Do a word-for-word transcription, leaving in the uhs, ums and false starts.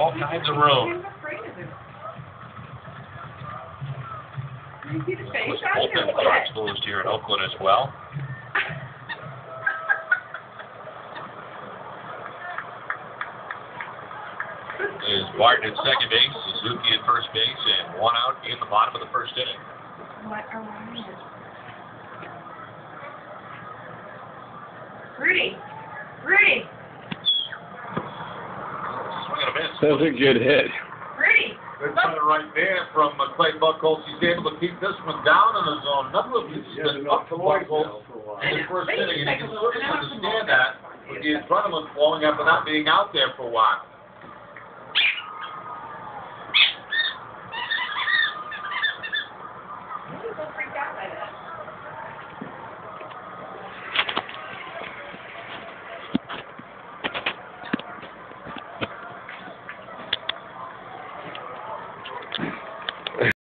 all kinds of room. You see the Of face course, on bullpen it? are exposed here in Oakland as well. Is Barton at second base, Suzuki at first base, and one out in the bottom of the first inning. What are we? Rudy! Rudy! Swing and a miss. That's a good hit. Rudy! Good play right there from uh, Clay Buchholz. He's able to keep this one down in the zone. Number of pitches been up to Buchholz in the first inning, and you can certainly understand that with the adrenaline flowing after not being out there for a while.